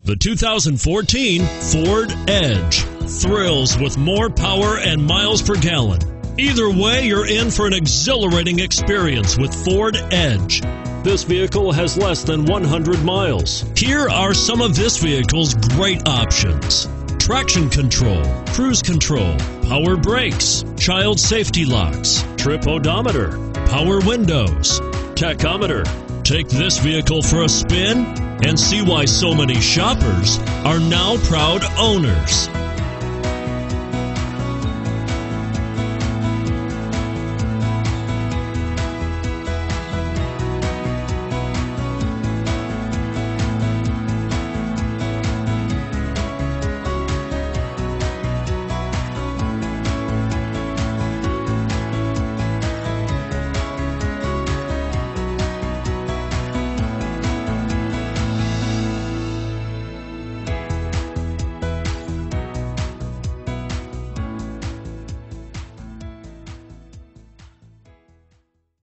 The 2014 Ford Edge thrills with more power and miles per gallon. Either way, you're in for an exhilarating experience with Ford Edge. This vehicle has less than 100 miles. Here are some of this vehicle's great options: traction control, cruise control, power brakes, child safety locks, trip odometer, power windows, tachometer. Take this vehicle for a spin and see why so many shoppers are now proud owners.